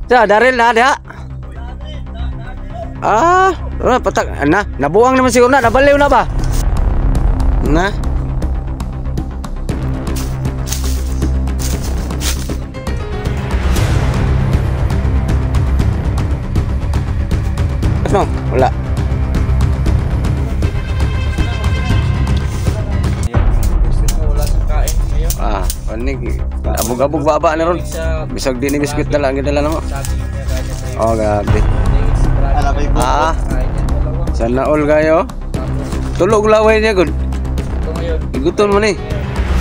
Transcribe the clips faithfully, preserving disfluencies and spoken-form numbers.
Sa Daryl na dia. Ah, wala patak na. Nabuang naman siguro na, nabaliw na ba? Na. No, wala. Ah, panig. Abog-abog baba na ron. Bisag din ni biskuit dala, ang dala mo. Oh, gabi. Ah. Sana all kayo. Tulog laway niya gud. Iguton mo ni.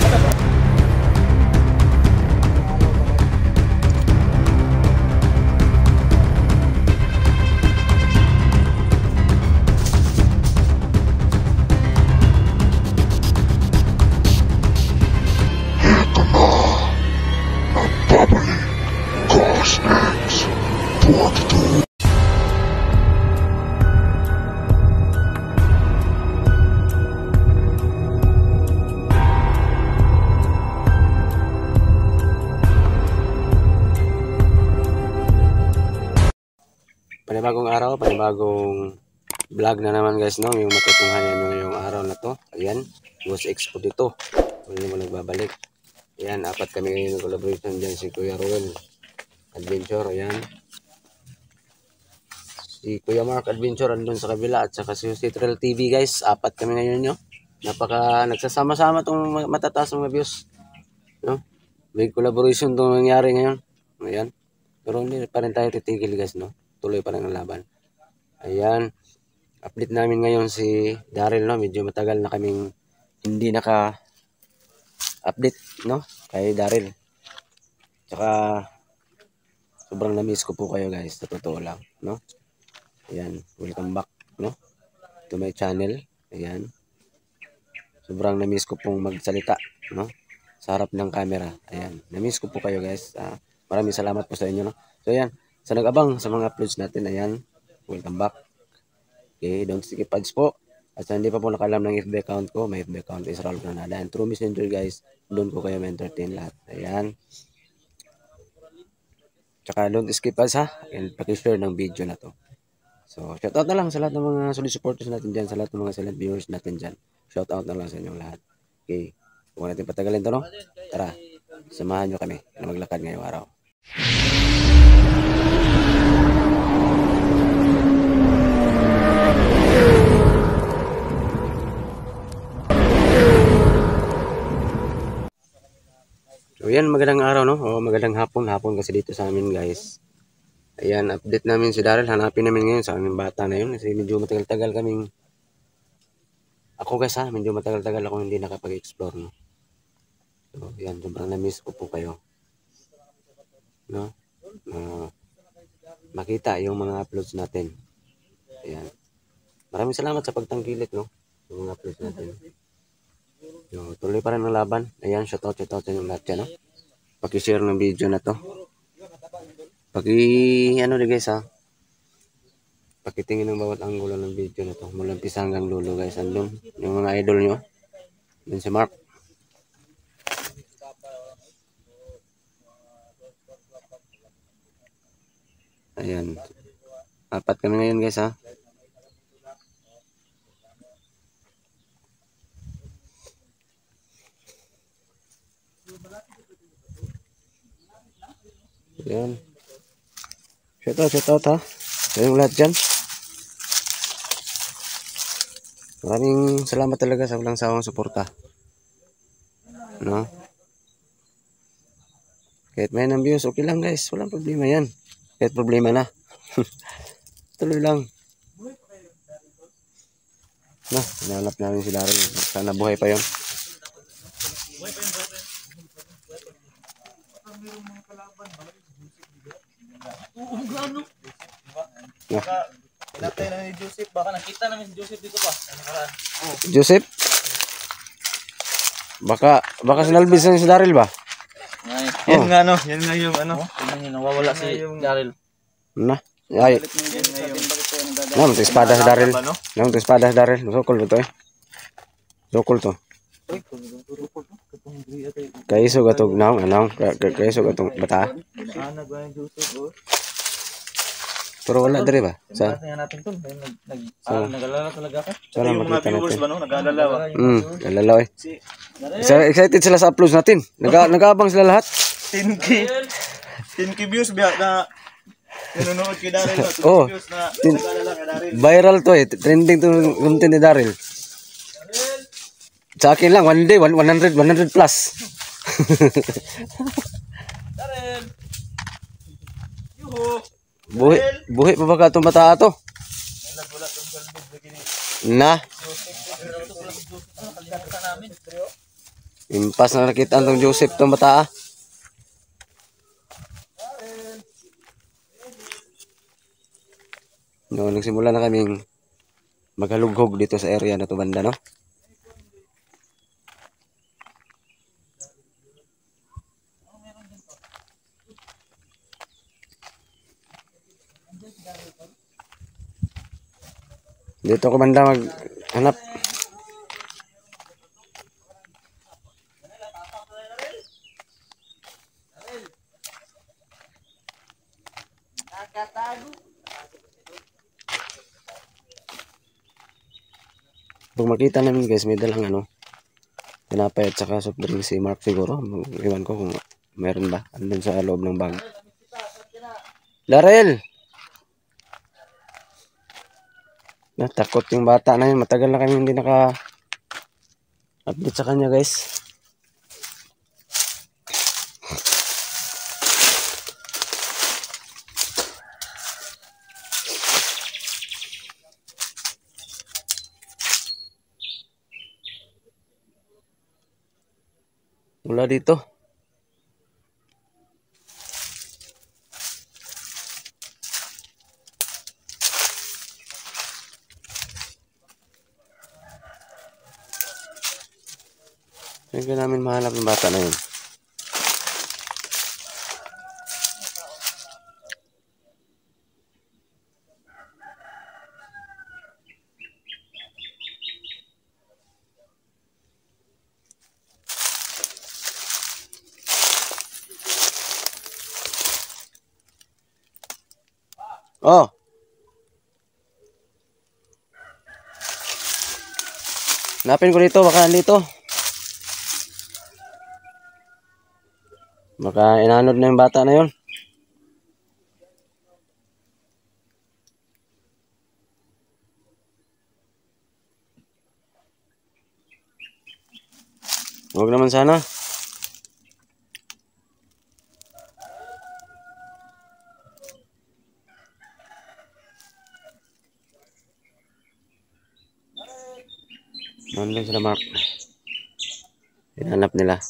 Panibagong araw, panibagong vlog na naman guys, no? Yung matutunghayan nyo ngayong araw na to. Ayan, Ghost Expo dito. Kung mo nagbabalik. Ayan, apat kami ngayon ng collaboration dyan. Si Kuya Roel Adventure, ayan. Si Kuya Mark Adventure andun sa kabila. At saka si Citrel T V guys. Apat kami ngayon nyo. Napaka nagsasama-sama itong matataas mga views. No? May collaboration itong nangyari ngayon. Ayan. Pero hindi pa rin tayo titigil guys, no? Tuloy pa rin ang laban. Ayan. Update namin ngayon si Daryl, no? Medyo matagal na kaming hindi naka-update, no? Kay Daryl. Tsaka sobrang na-miss ko po kayo guys. Sa totoo lang, no? Ayan. Welcome back, no? To my channel. Ayan. Sobrang na-miss ko pong magsalita, no? Sa harap ng camera. Ayan. Na-miss ko po kayo guys. Uh, maraming salamat po sa inyo, no? So ayan. Sa nag-abang sa mga uploads natin, ayan, welcome back. Okay, don't skip ads po. At sa hindi pa po nakalam ng F B account ko, my F B account is Raul Granada. And through Messenger guys, doon ko kayo ma-entertain lahat. Ayan. Tsaka don't skip ads ha, and pakishare ng video na to. So, shoutout na lang sa lahat ng mga solid supporters natin dyan, sa lahat ng mga silent viewers natin dyan. Shoutout na lang sa inyong lahat. Okay, huwag natin patagalin to, no? Tara, samahan nyo kami na maglakad ngayong araw. So yan, magandang araw, no? O magandang hapon, hapon kasi dito sa amin guys. Ayan, update namin si Daryl. Hanapin namin ngayon sa aming bata na yun. Kasi medyo matagal-tagal kaming... Ako guys ha, medyo matagal-tagal ako hindi nakapag-explore, no? So yan, sobrang na-miss ko po kayo. No? Uh, makita yung mga uploads natin. Ayan. Maraming salamat sa pagtangkilik, no? Yung mga uploads natin. So, tuloy pa rin ang laban. Ayan, shoutout, shoutout sa inyong lahat yan, no? Paki-share ng video na to. Paki, ano na guys, ha? Pakitingin ng bawat anggulo ng video na to. Mula umpisa hanggang dulo, guys. Andun, yung mga idol nyo. Andun si Mark. Ayan. Apat kami ngayon, guys, ha? Ayan. Shoutout, shoutout ha. Sa yung lahat dyan. Maraming salamat talaga sa walang sawang suporta. No? Kahit may ng views, okay lang guys. Walang problema yan. Kahit problema na. Tuloy lang. No, hinahanap namin si Daryl. Sana buhay pa yun. Buhay pa yun, buhay pa yun. Oo, gano? Baka pinatay na ni Joseph. Baka nakita namin si Joseph dito pa. Oh. Joseph? Baka baka sinalbis na si Daryl ba? Ay, yan oh. Nga no, yan nga yung ano. Yan yung nawawala si Daryl. Na? Ay. Nam, to espada si Daryl. Nam, to espada si Daryl. Sokol to eh. Sokol to. Kaiso gatog nam, anong? Kaiso gatong bata. Pero wala dire ba? Sa Sa tingnan natin tol. Nag nag Sa- ah, nag-alala talaga ako. Sana Yung mga makita viewers natin. ba no, nag-aalala ba? Hmm, alala eh. Si Isa- Excited sila sa uploads natin. Naga nag-aabang sila lahat. ten K ten K views biya na nanonood kay Daryl ba? Oh. ten K views na Tin- nag-aalala kay Daryl. Viral to eh. Trending to content ni Daryl. Sa akin lang, one day, one- 100, 100 plus. buhi, buhi pa ba ka itong bata to? Na. Impas na nakita itong Joseph itong bata. No, nagsimula na kaming maghalughog dito sa area na to banda, no? Dito ko banda maghanap. Pag makita namin guys, may dalang ano, tinapay at saka soft drink si Mark siguro. Iwan ko kung meron ba. Andun sa loob ng bag. Daryl! Natakot yung bata na yun. Matagal na kami hindi naka-update sa kanya guys. Wala dito. Hindi namin mahanap yung bata na yun. Oh! Hanapin ko dito, baka nandito. Baka inanod na yung bata na yun. Huwag naman sana. Nandun sila Mark. Hinanap nila.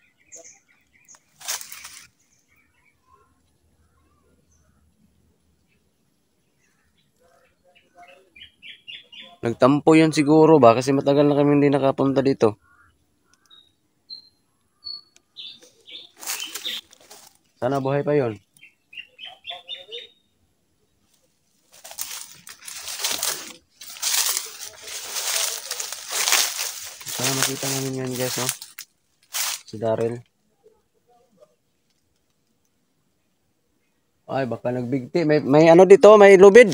Nagtampo yun siguro ba? Kasi matagal na kami hindi nakapunta dito. Sana buhay pa yun. Sana makita namin yan guys, no? Si Daryl. Ay, baka nagbigti. May, may ano dito, may lubid.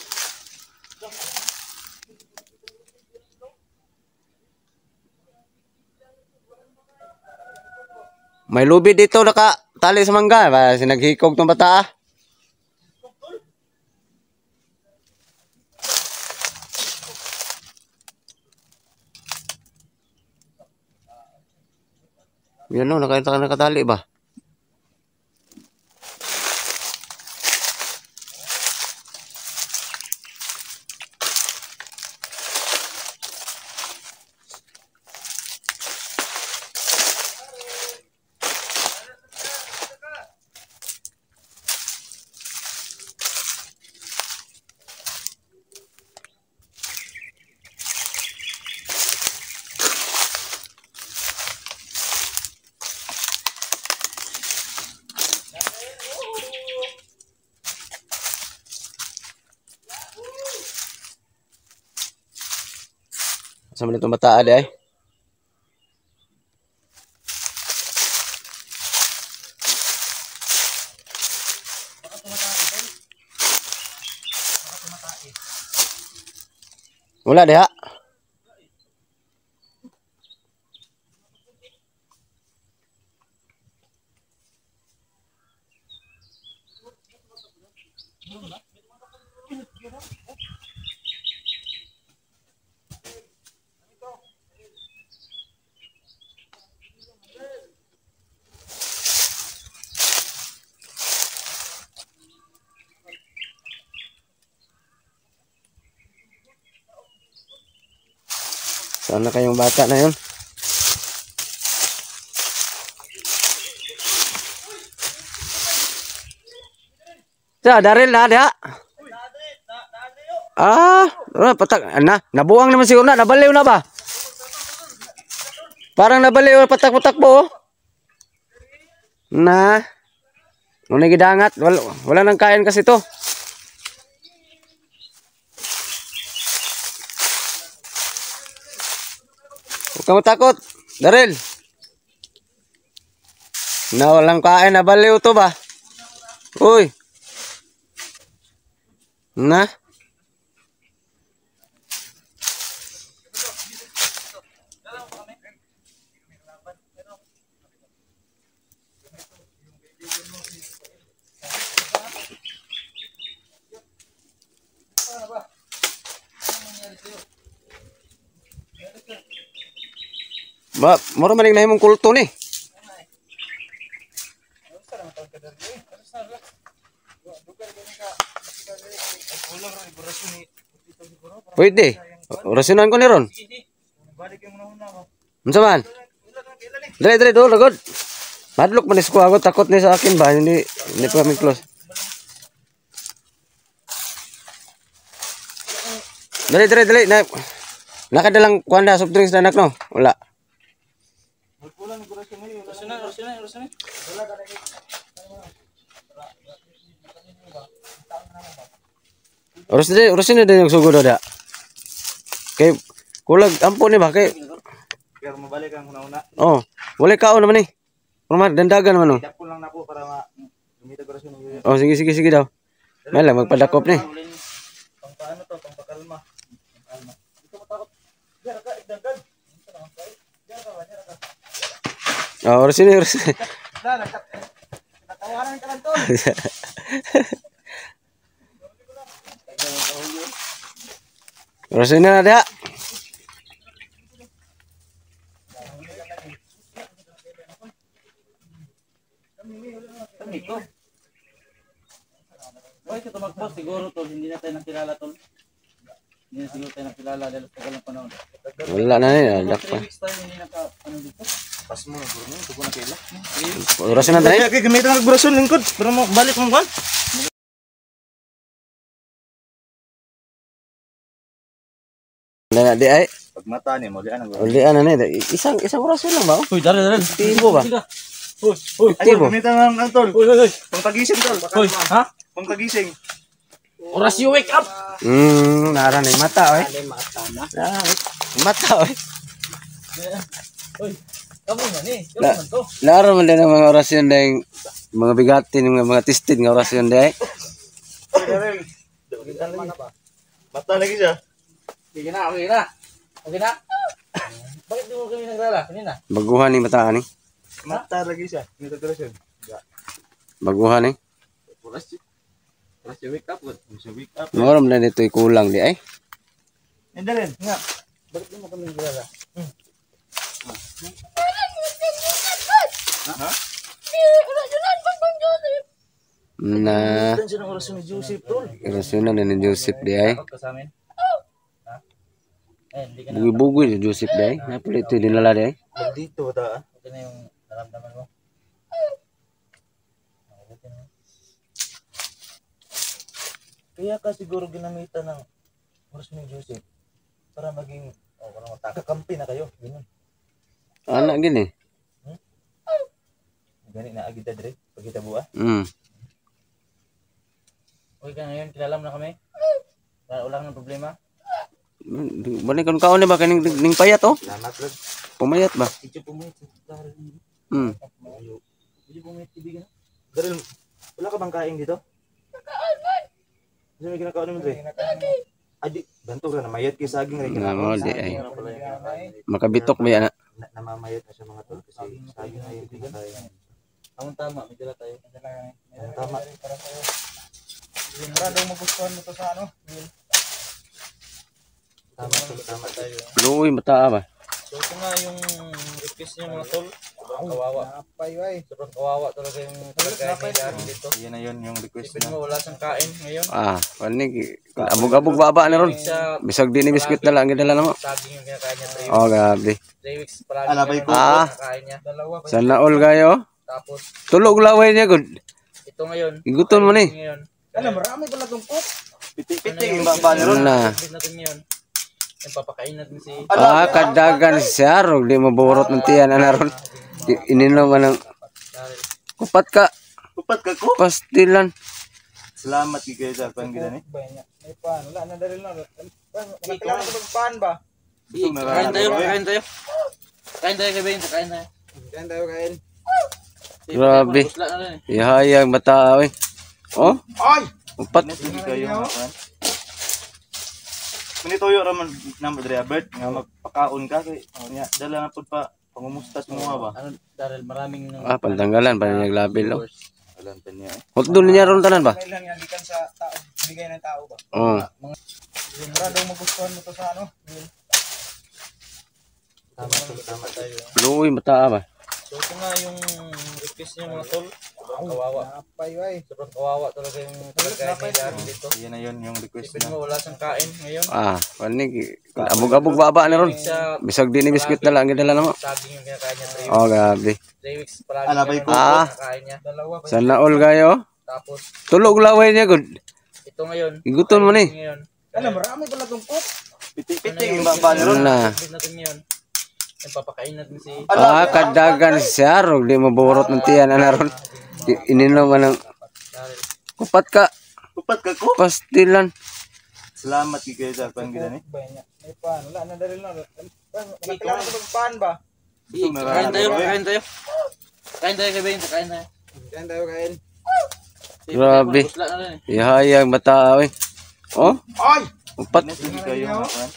May lubid dito, naka tali sa mangga. Ba, sinaghikog tong bata ah. Yan no, naka, nakatali ba? Sama nitong bata ade ay. Wala diha. Sana kayong bata na yun. Sa Daryl na diha. Ah, ah, patak na, nabuang naman siguro na, nabaliw na ba? Parang nabaliw patak-patak po. Oh. Na. Unay gidangat, wala wala nang kain kasi to. Huwag kang matakot, Daryl. Na walang kain, nabaliw to ba? Uy. Na. Ba, mura maning nahimong kulto ni. Pwede. Orasyonan ko ni ron. Unsa man? Dre dre do lagod. Madlok man isko ako takot ni sa akin ba hindi hindi pa kami close. Dre dre dre na. Nakadalang kuanda soft drinks na anak no. Wala. Urus diri, urusin na din yung sugod da. Kay kulag ampon ni ba kay Pero mabalik ang una-una. oh, wala kao naman ni. Rumah dandagan naman oh. Dakpo lang nako para ma gumita ko sa mga. Oh, sige sige sige daw. May lang magpadakop ni. Pang paano to, pang pakalma. Pakalma. Ito matakot. Dira ka igdagan. Dira ka, dira ka. Oh, urusin ni urusin. Dala, natawaran ka lang to. Urusin na dia. Ito. Why ka tumakbo? Siguro tol, hindi na tayo nakilala tol. Hindi na siguro tayo nakilala dahil sa tagal ng panahon. Wala na ni, dak pa. three weeks tayo hindi naka, ano dito? Pas mo na bro, ito ko na kaila. Urusin na dai. Kaya gamitin ang braso lingkod para mo balik mo kwan. Wala na di ay. Pag mata ni mo, di anang Uli ana ni, isang isang orasyon lang ba? Uy, dara dara. Tibo ba? Uy, uy, Ay, Tibo. gamitin ang antol. uy, uy. Pang pagising tol. Uy, ha? Pang pagising. Oras you wake up. Hmm, nara ni mata oy. Mata na. Ah, mata oy. Uy, kamu man eh. Kamu La- man to. Laro man din ang mga orasyon dahil mga bigatin, mga mga tested nga orasyon dahil. Mata lagi siya. Sige na, okay na. Okay na? Bakit di mo kami naglala? Kanina? Baguhan ni mata ni. Mata lagi siya. Ito braso. Baguhan ni. Oras you. Oras you wake up. What? So wake up. Mura man dito kulang di ay. Endalin. Nga. Bakit di mo kami naglala? Ha? Na Dan siya ng oras ni Joseph tol. orasyon na ni Joseph di ay. Takot ka sa amin? Ha? Eh, hindi ka na. Bugi-bugi ni Joseph di ay. Napuli ito dinala di ay. Dito ta. Okay na yung naramdaman mo. Kaya ka siguro ginamitan ng oras ni Joseph para maging oh, para magkakampi na kayo. Ganun. Anak gini. Gani na agita dire pag kita buwa. Hmm. Okay ka ngayon, kilala mo na kami? Wala, wala kang problema? Balik kan kaon ni ba kaning ning payat oh. Salamat Lord. Pumayat ba? Ito po mo ito. Hmm. Hindi po may tibigan. Daril, wala ka bang kain dito? Kakaon man. Ano may kinakaon mo dre? Adi, ganto ra namayad kay saging ra Na mo di ay. Ano pala yung kinakain? Makabitok ba yan? Na- namamayad na siya mga tol kasi saging na yung kinakain. Ang tama, may dala tayo. Ang tama. Sigurado magustuhan mo to sa ano? Tama tol, tama tayo. Luoy mata ba? So ito nga yung request niya mga tol. Sobrang kawawa. Sobrang kawawa talaga yung kalagayan ni Daryl dito. Yan na yun yung request Isipin niya. mo, wala siyang kain ngayon. Ah, panig abog-abog baba na ron. Siya, Bisag din ni biskit na lang gidala na mo. saging yung kinakain niya. Three, Oh, grabe. three weeks palagi Ah, nabay ganun ko. ang Ah. kinakain niya. Dalawa pa. Sana all kayo. Tapos Tulog laway niya gud. ito ngayon. Iguton mo ni. Ngayon. Ano, marami pala tong cook. Ano Piti-piti yung yung baba ni Ron. Na. Bit natin ngayon. Yung papakain natin si Ah, kadagan siya rog di maborot ng tiyan ana ron. Ininom man ng Daryl. kupat ka Kupat ka ko. pastilan. Salamat kay kayo sa panggila ni. May pan. Wala na Daryl na. Kailangan ko pan ba? Ito, meron Kain na tayo, tayo, eh. kain tayo. Kain tayo kabayin, kain tayo. Kain tayo, kain. Grabe. Busla na rin eh. Ihayag mata oy. Oh, Ay! kupat. Hindi kayo mga kan. Kunitoyo raman na Madre Albert nga magpakaon ka kay oh, niya dala na pud pa pangumustas mo nga ba. Ano, Daryl, maraming Ah, pantanggalan pa niya labil oh. Alam ta niya. eh. Hotdon niya ron tanan ba? Kailan yan, gikan sa tao, bigay ng tao ba? Oh. Sigurado magustuhan mo to sa ano? Tama tol, tama tayo. Luoy mata ba? So ito nga yung request niya mga tol. Sobrang kawawa. Sobrang kawawa talaga yung kalagayan ni Daryl dito. Yan na yun yung request Isipin niya. mo, wala siyang kain ngayon. Ah, panig abog-abog baba na ron. Siya, Bisag din ni biskit na lang gidala na mo. saging yung kinakain niya. Three, Oh, grabe. three weeks palagi Ah, nabay ganun ko. ang Ah. kinakain niya. Dalawa pa. Sana all kayo. Tapos Tulog laway niya gud. ito ngayon. Iguton mo ni. Ngayon. Ano, marami pala tong cook. Piti-piti yung baba ni Ron. Na. Bit natin ngayon. Yung papakain natin si Ah, kadagan siya rog di maborot ng tiyan ana ron. Ininom man ng Daryl. kupat ka Kupat ka ko. pastilan. Salamat kay kayo sa panggila ni. May pan. Wala na Daryl na. Kailangan ko pan ba? Ito, meron Kain na tayo, tayo, eh. kain tayo. Kain tayo kabayin, kain tayo. Kain tayo, kain. Grabe. Busla na rin eh. Ihayag mata oy. Oh, Ay! kupat. Hindi kayo mga kan.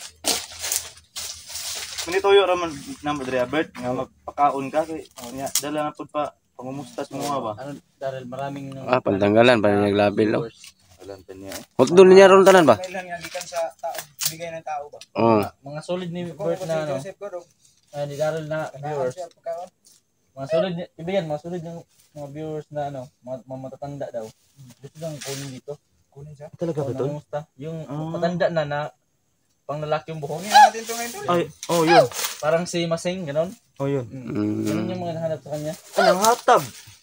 Kunitoyo raman na Madre Albert nga magpakaon ka kay oh, niya dala na pud pa pangumustas mo nga ba. Ano, Daryl, maraming Ah, pantanggalan pa niya labil oh. Alam ta niya. eh. Hotdon niya ron tanan ba? Kailan yan, gikan sa tao, bigay ng tao ba? Oh. Mga solid ni Bert na ano, ah, ni Daryl na viewers. Mga solid, ni- ibigyan, mga solid yung mga viewers na ano, mga, mga matatanda daw. Gusto lang kunin dito. Kunin siya. Talaga ba to? Nangungusta. Yung Ah. matanda na na pang lalaki yung buhok. Ay, oh yun. Parang si Masing, ganon. Oh yun. Mm. Ganun Mm. yung mga nahanap sa kanya. Anong hatab?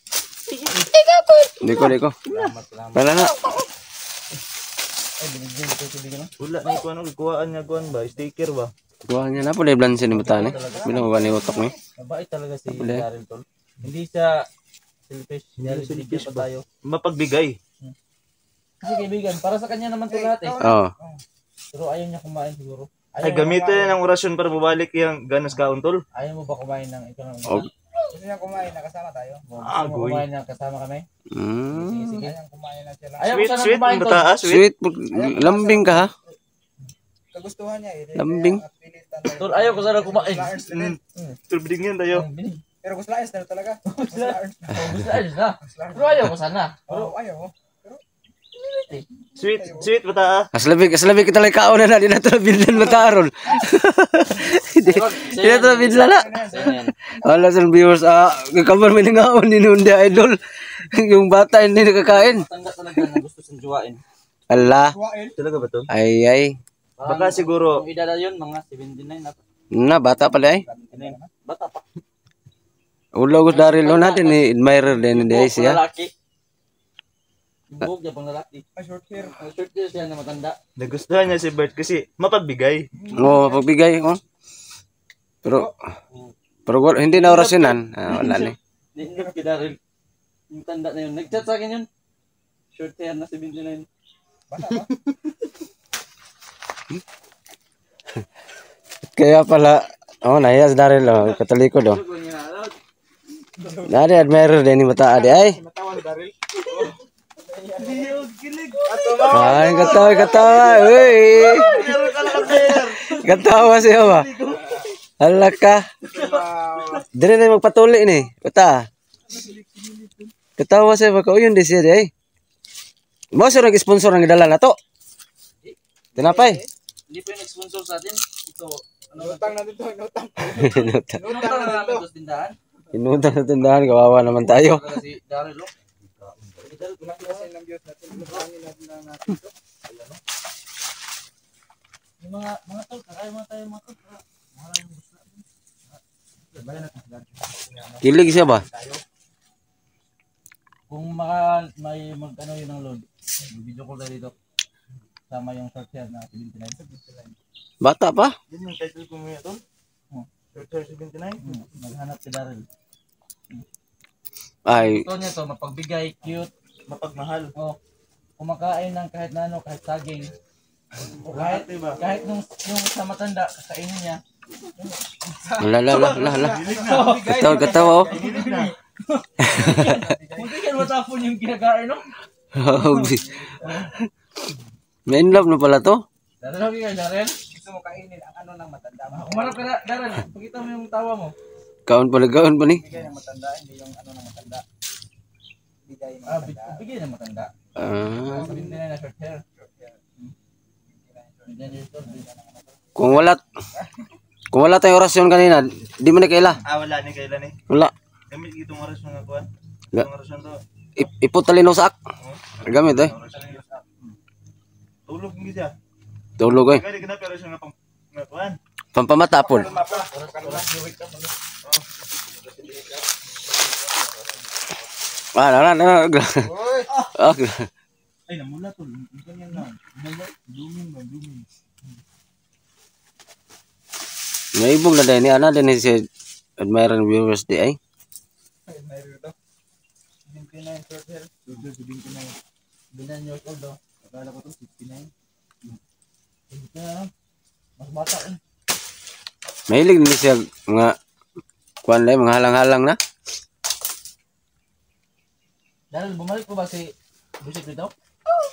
Di ko, di ko. Salamat, salamat. Wala na. Ay, binigyan ito tubig ano. Wala na iko ano kuhaan niya kuan ba? Sticker ba? Kuha niya na po na blanse ni mata ni. Bilang ba ni utok ni? Mabait talaga si Wala. Daryl tol. Hindi siya selfish. Hindi Daryl, selfish binigyan pa ba? tayo. Mapagbigay. Kasi kaibigan, para sa kanya naman ito lahat eh. Oh. Pero ayaw niya kumain siguro. Ay Ayaw mo gamitin kumain. na ng orasyon para bumalik yung ganas kaon tol. Ayaw mo ba kumain ng ito ng Oh. Gusto niya kumain na kasama tayo? Gusto Ah, mo goy. kumain na kasama kami? Mm. Sige, sige. Ayaw kumain na sila. Ayaw ko Sweet, sana sweet, kumain tol. bata, ah, sweet. Sweet, lambing ka ha? Kagustuhan niya eh. Lambing. Tol, ayaw ko sana kumain. Mm. Tulbidig yan tayo. Pero gusto ayos na talaga. Gusto ayos na. Pero ayaw ko sana. Pero ayaw ko. Sweet, sweet bata. ah. Aslabi, aslabi kita lang kaon na na. Di na ito binlan mataron. Di di na ito binlan na. Wala sa viewers, ah, kakamar may nangaon ni Nundi Idol. Yung bata hindi nakakain. Matanda talaga na gusto sinjuwain. Ala, Talaga ba to? ay ay. Baka siguro Kung edad na yun, mga seventy-nine na. Na, bata pala ay. seventy-nine. Bata pa. Ulo ko Daryl o natin ni admirer din hindi ay Buhok siya. lalaki. Yung buhok niya pang lalaki. Short hair. Short hair siya na matanda. nagustuhan niya si Bert kasi mapagbigay. Oo, pagbigay ko. Pero, pero wala- hindi na orasyonan. Ah, wala ni. Nindot kay Daryl. Yung tanda na yun. Nag-chat sa akin yun. Short hair na seventy-nine. Kaya pala, oh, nahiyas Daryl, oh, katalikod, oh. Dari admirer din ni mata adi ay. Liyog, kilig. Ay, katawa, katawa. Uy. Meron ka lang player. Katawa siya ba? Hala ka. Dire na magpatuli ni. Uta. Katawa siya ba? Kauyon di siya di ay. Mo siya nag-sponsor ng idala na to. Tinapay. Hindi po yung nag-sponsor sa atin. Ito, ano ba? Utang na dito, utang. Inutang. Utang na namin ito sa tindahan. Inutang sa tindahan. Kawawa naman tayo. Kasi Daryl, oh. Ilang klase ng views natin. Utangin natin lang natin ito. Yung mga, mga tol, kakain mga tayo mga tol. Maraming gusto natin. Bayan natin sila. Kilig siya ba? Kung maka, may mag, ano yun ang load, video call tayo dito. Sama yung short hair na seventy-nine. Bata pa? Yun yung title ko ngayon ito. Oh. Short seventy-nine. Hmm. Maghanap si Daryl. Ay, Ito niya to, mapagbigay, cute. Mapagmahal. Oh, kumakain ng kahit na ano, kahit saging. O kahit, Diba? kahit nung, yung sa matanda, kakainin niya. la la la la la. Katawa, katawa oh. Kilig na. Hindi ka matapon yung kinakain, no? May in love na pala to. Daryl, okay ka, Daryl? Gusto mo kainin ang ano ng matanda. Kumarap ka na, Daryl. Pakita mo yung tawa mo. Kaon pala, kaon pa ni. Bigay ng matanda, hindi yung ano ng matanda. Bigay ng Ah, big, matanda. bigay ng matanda. Ah, seventy-nine na short hair. Ganyan yung tol. kung wala kung wala tayong orasyon kanina, di mo na kaila. Ah, wala ni kailan eh. Wala. Gamit itong oras mga kuwan. Ga- Itong oras to. Ip ipot talino sak. Gamit eh. Tulog ngi siya. Tulog eh. Kaya kita pero siya nga pang nga kuwan. Pampamatapon. Ah, na na na. Oy. Ah, Ay, namula tol. Ito yan na. Namula. Blooming ba? Blooming. naibog na din ni ana din si admirer viewers di ay. Ay, mayroon ito. seventy-nine short hair. seventy-nine. Bilan years old oh. Akala ko to sixty-nine. Hindi ka. Mas bata eh. Mahilig din siya mga kuan lang mga halang-halang na. Dahil bumalik ko ba si Busik dito? Oo.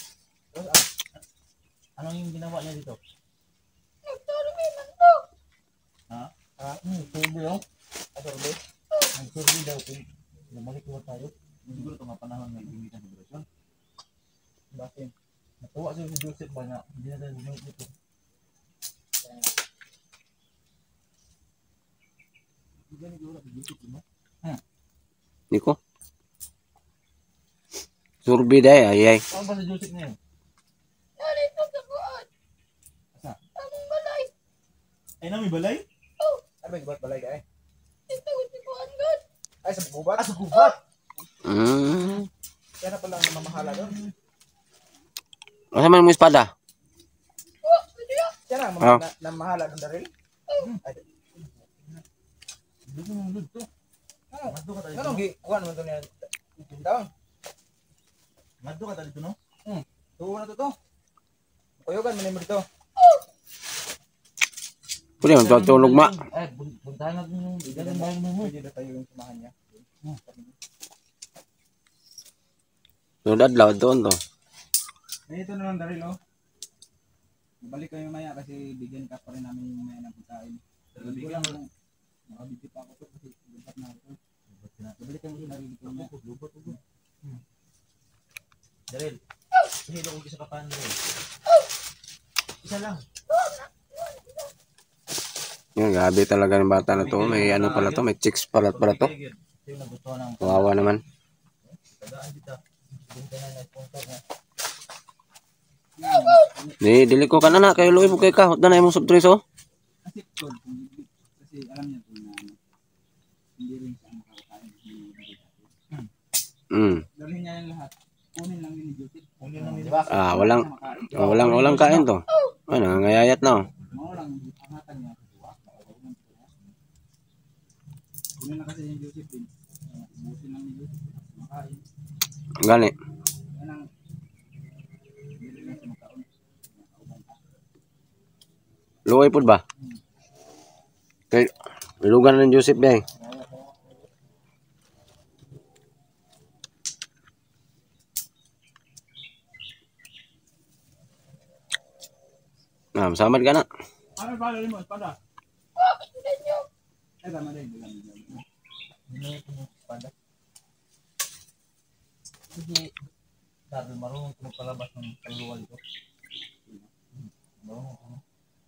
Anong yung ginawa niya dito? Nagturbi man to. Ha? Ha? Hmm, survey oh. Ah, survey. Nag-survey daw kung bumalik ko tayo. Siguro ito nga panahon may limitan sa operasyon. Bakit? Natuwa siya si Joseph ba na hindi na tayo bumalik dito. Hindi na nagawa si Joseph mo? Niko. Survey day ay ay. Saan ba si Joseph ngayon? Narito sa kuwan. Asa? Among balay. Ay, nami balay? Oh, Ano ba gibat balay ka eh? ito si kuwan god. Ay, sa gubat. Ah, sa gubat. Mm. Kaya na pala ang namamahala doon. Asa man mo espada? Wa, kaya. Kaya na, Ah. na, namahala doon daril. Ay, Dito mong lud to. ano? Maddo ka tayo. Anong gi kuan mo doon yan? Down. Maddo ka tayo dito no? Tuwa na to to. Kuyogan mo dito. Pwede man pagtulog ma. Ay, bun- puntahan natin yung ilan ang bahay mo. Pwede na tayo yung samahan niya. Sunod adlaw doon to. Eh, ito na lang daril oh. Balik kayo maya kasi bigyan ka pa rin namin yung maya ng pagkain. Pero bigyan mo lang. Makabiti pa ako to kasi lubat na ako. Balik kayo yung daril ko niya. Lubot, lubot. Daril. Hilo ko isa ka pa Daril. Isa lang. Yan, grabe talaga ng bata na to. May ano pala to, may chicks pala pala to. Yung nagustuhan ng Kawawa naman. tagaan dito. Bunta na na-sponsor na. Di, dili ko kana na kayo luoy mo kay kahot na na imong soft drinks oh. Kasi to, kasi alam niya to na ano, hindi rin siya makakakain. Mm. Dalhin niya yung lahat. Kunin lang yun ni Joseph. Kunin lang yun. Ah, walang ah, walang walang kain to. Ano, ngayayat na oh. Mga lang, angatan niya. Kunin lang kasi yung Joseph din. Uh, Ubusin lang ni Joseph. Makain. Gani. Yan ang hindi lang siya makaon. Luoy pud ba? Kay lugan ng Joseph day. Nah, samad ka na. Ano ba rin mo? Espada? Bakit ganyan? Eh, tama rin. Hindi ko pada. Hindi. Dahil marunong ko magpalabas ng kaluluwa dito. Marunong ko.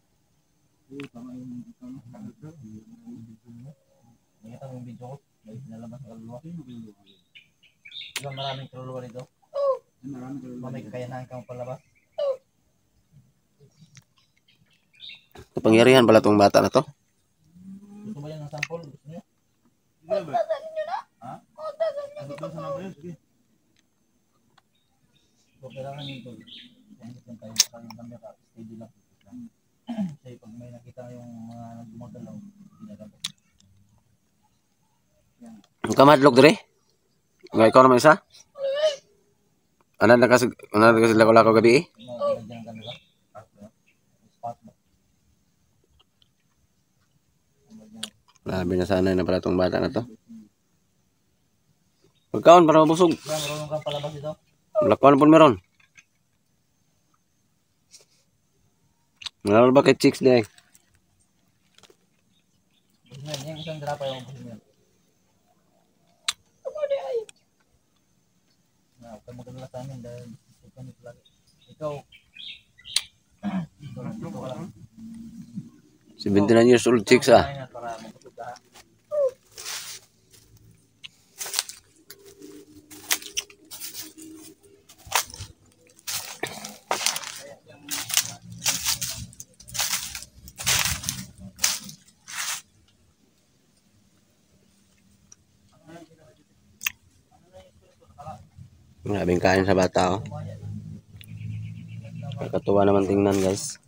Nakita mo yung video ko? May pinalabas ng kaluluwa. Di ba maraming kaluluwa dito? Ba may kakayanan kang palabas? Kapangyarihan pala tong bata na to. Gusto ba yan ng sample? Gusto nyo? Tasan nyo na. Ha? Tasan nyo na. So, kailangan nyo ito. Kaya lang tayo sa kanyang camera. Steady lang. Kasi pag may nakita yung mga gumagalaw, ginagawa. Ang kamadlok dire. Nga ikaw naman isa. Ano na kasi ano na kasi lako-lako gabi eh. Mga ginagyan ng camera. Spot mo. Grabe na sana na pala tong bata na to. Pagkaon para mabusog. Kaya marunong kang palabas ito. Lakon pun meron. Meron ba kay chicks deh? Gusto nyo, yung isang drapa yung gusto nyo. Ako di ay. Na, huwag kang magdala sa amin dahil gusto kami palagi. Ikaw, ikaw lang, dito ka lang. seventy-nine years old chicks ah. Kaya para mabusog ka. Grabing kain sa bata oh. Nakakatuwa naman tingnan guys.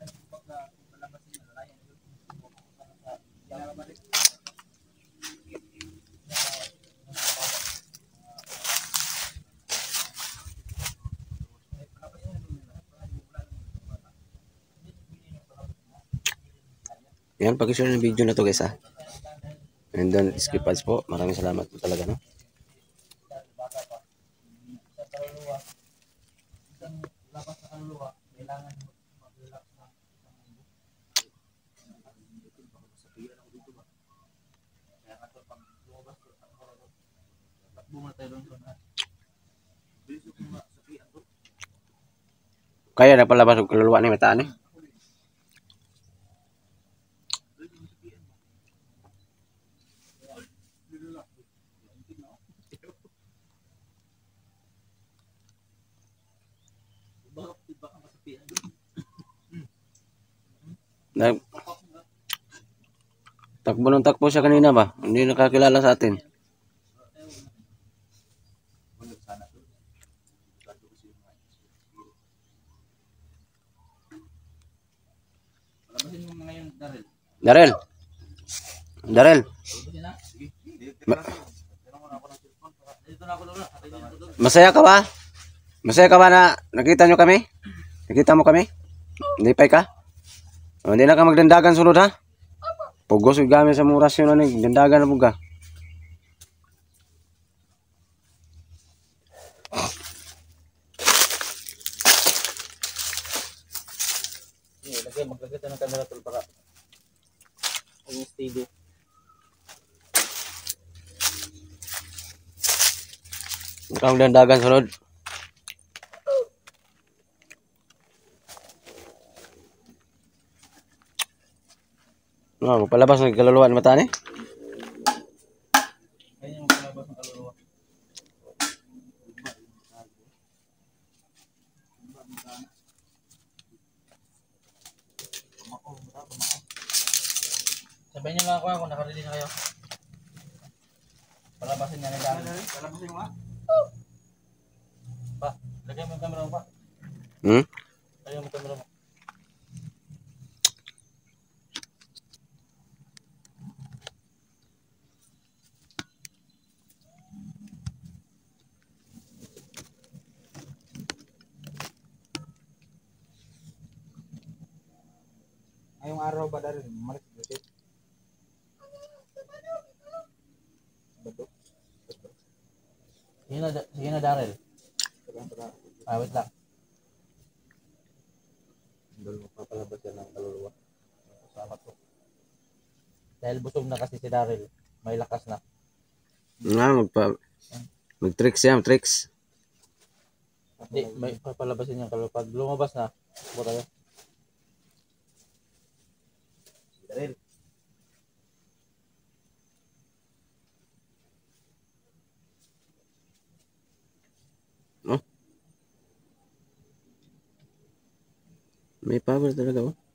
Yan, pag-share ng video na to guys ha. And then skip ads po. Maraming salamat po talaga no. Lapas sa kaluluwa, kailangan mag-relax na. Kaya nga ito, pag lumabas ko, takbo mo na tayo doon sa Kaya na palabas og kaluluwa ni mata ni. Na takbo ng takbo siya kanina ba? Hindi nakakilala sa atin. Palabasin mo ngayon, Daryl. Darel. Darel. Palabasin na. Ma- Dito na ako doon. Masaya ka ba? Masaya ka ba na nakita nyo kami? Nakita mo kami? Hindi pa ka? O, hindi na ka magdandagan sunod ha? Pugos yung gamit sa muras yun ano, dandagan na buga. Sige, lagay, maglagay tayo ng camera tol para yung steady. Ikaw ang dandagan sunod. No, palabas ng kaluluwa ng mata ni. Ganyan yung palabas ng kaluluwa. Sabihin niyo lang ako kung nakarili na kayo. Palabasin niya na dami. Palabasin mo nga. Pa, lagay mo yung camera mo pa. Hmm? Lagay mo yung camera mo. Ngayong araw ba dahil malit dito? Betul. Sige na, sige na Daryl. Ah, wait lang. Dahil magpapalabas yan ng kaluluwa. Salamat po. Dahil busog na kasi si Daryl, may lakas na. Nga, magpa... Mag-tricks yan, tricks. Hindi, may papalabasin yung kaluluwa. Pag lumabas na, buta tayo. Daryl. Oh. May power talaga, oh.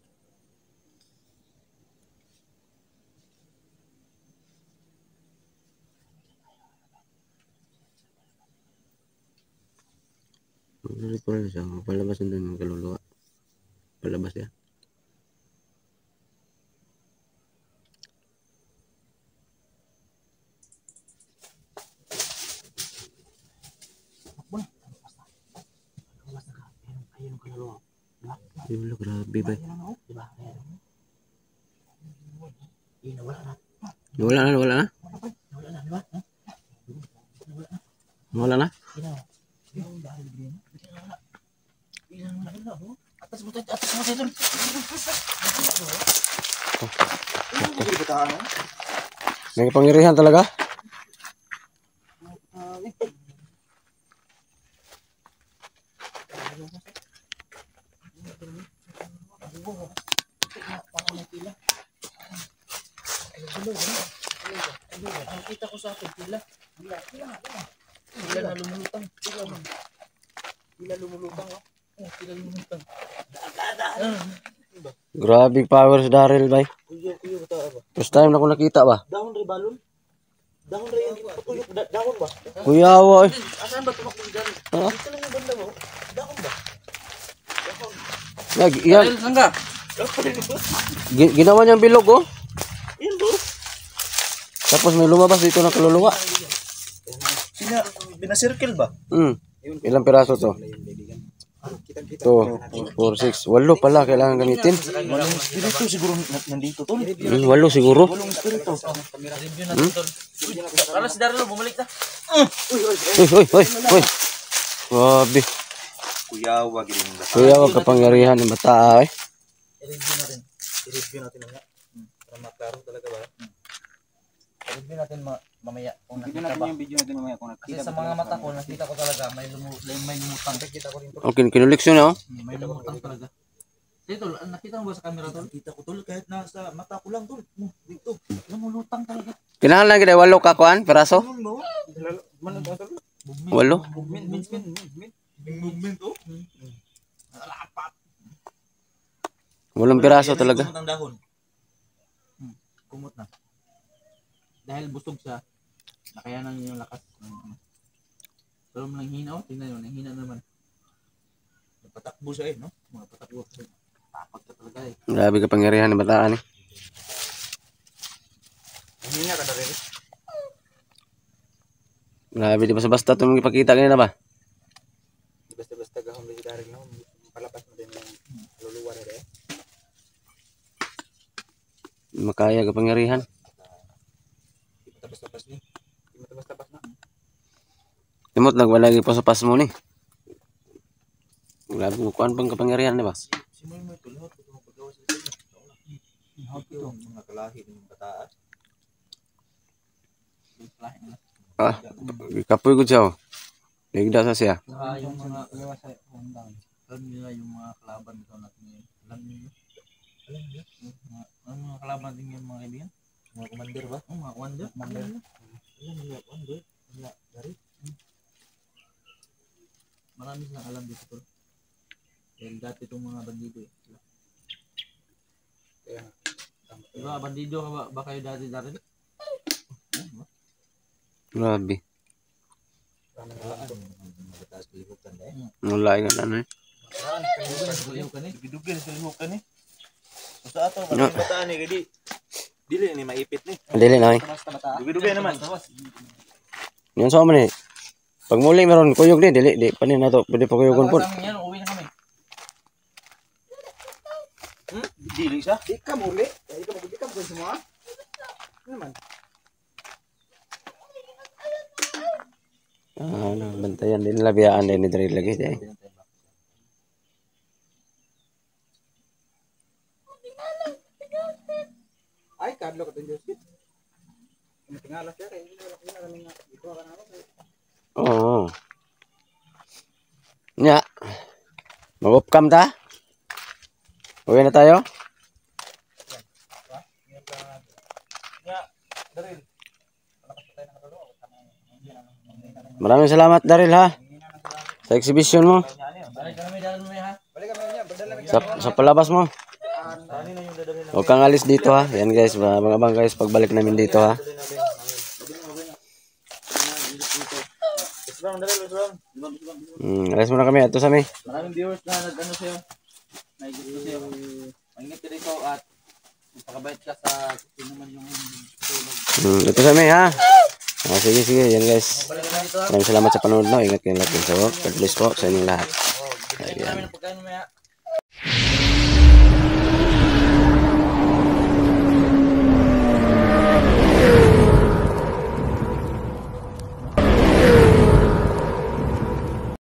Ano po rin siya, palabas na din yung kaluluwa. Palabas yan. Ayun ang kaluluwa. Ayun lang, grabe ba? Diba? Ayun, nawala na. Wala na, wala na? Nawala na, diba? Wala na? Ayun, yung dahil green. Ayun, nawala na. Atas mo tayo, atas mo tayo. May kapangyarihan talaga? Nakita ko sa akin, pila. Pila, pila, pila. Pila na lumulutang. Pila, pila lumulutang. Oh, pila lumulutang. Grabe power sa Daryl, bay. Kuya, kuya, bata ba? First time na ako nakita ba? Dahon rin balon? Dahon rin, patuyok, da- dahon ba? Kuya, awa eh. Asan ba tumakbo si Daryl? Ha? Dito lang yung banda mo. Dahon ba? Yan, yan. saan ka? Gi- Ginawa niyang bilog, oh. Yan bro. Tapos may lumabas dito ng kaluluwa. Sina, binasirkel ba? Hmm. Ilang piraso to? two, four, six. Walo pala kailangan gamitin. Walong espiritu siguro na- nandito tol. Hmm, walo siguro. Walong espiritu. Review natin tol. Para si Daryl, bumalik na. Uy, uy, uy, uy. Grabe. Kuya, wag rin ba? Kuya, wag kapangyarihan ng bata, eh. I-review natin. I-review natin nga. Para maklaro talaga ba? I-review natin ma- mamaya kung Video nakita natin ba. yung video natin mamaya kung Kasi nakita sa mga mata ko, nakita ko talaga may lumu may lumutang. Kita ko rin to. Okay, kinuliksyon na, oh. May lumutang talaga. Dito, nakita mo ba sa camera tol? Kita ko tol kahit nasa mata ko lang tol. Oh, dito. Lumulutang talaga. Kailangan lang kita walo ka kuan, piraso. Ano mo? Mana ba tol? Walo. Movement, movement, movement. Movement oh. Nalapat. Walong piraso talaga. Kumot ang dahon. Hmm, kumot na. Dahil busog siya, nakayanan niya yung lakas. ng ano. Pero nang hina, oh, tingnan yun, nanghina naman. Napatakbo siya eh, no? Mga patakbo. Tapag ka talaga eh. Grabe kapangyarihan ng bataan, eh. Hinga ka na rin. Grabe, di ba sa basta itong ipakita kanina ba? Basta-basta gahon na si Daryl no? Palapas mo din yung luluwa na rin. Makaya kapangyarihan. Di tapas-tapas ni. Di tapas-tapas na. Timot, nagwalagi pa sa pas mo, ni. Grabe, kuan pang kapangyarihan, di ba? Si Moy Moy ito, lahat ito magpagawa sa sila. Lahat ito, mga kalahi ng bataan. Ah, kapoy ko siya, oh. Ligda sa siya. Ah, yung mga gawa sa hometown. Alam nila yung mga kalaban dito natin ngayon. Alam niyo. Alam niyo. Yung mga, ang mga kalaban din yung mga kaibigan. Mga commander ba? Oh, mga commander. Commander. Alam nila, commander. Wala, dari. Marami silang alam dito tol. Dahil dati itong mga bandido eh. Sila. Kaya, Diba, bandido ka ba, ba kayo dati dati? Grabe. paano nga lang ito? Mataas pilihukan na eh. Wala yung ano, eh. Baliw ka ni. Dugidugil sa pilihukan eh. Sa ato, maraming bataan eh, kadi. Dili ni maipit ni. Dili na, eh. Basta bata. Dugidugil naman. Yan sa man, eh. Pag muli meron kuyog ni, dili, di pa ni na to. Pwede pa kuyugon po. Yan, uwi na kami. Hmm? Dili siya? Di ka muli. Di ka muli ka mo semua. Ano naman? Ah, ano, bantayan din nila biyaan din ni Daryl lagi, eh. Ay, kadlo ka tunjos. Tingala siya kay wala ko na kami nga. Ito ka na ako. Oo. Nya. Mag-upcam ta? Uwi na tayo? Nga, Daryl. Maraming salamat Daryl ha. Sa exhibition mo. Balik ka namin, dalan mo ha. Balik kami niya, pagdala mi. Sa, sa palabas mo. Ani na yung dadalhin na. Huwag kang alis dito ha. Yan guys, mga abang guys, pagbalik namin dito ha. Islam Daryl, Islam. Hmm, alis muna kami. Ito sa mi. Maraming viewers na nag-ano sa'yo. May gusto sa'yo. Maingat ka rito at magpakabait ka sa kung naman yung tulog. Hmm, ito sa mi ha. Ah, sige, sige. Yan guys. Balik ka na dito ha. Maraming salamat sa panonood. No? Ingat kayo lahat. So, God bless po sa inyong lahat. Bigyan ka Ayan. namin ng pagkain mamaya.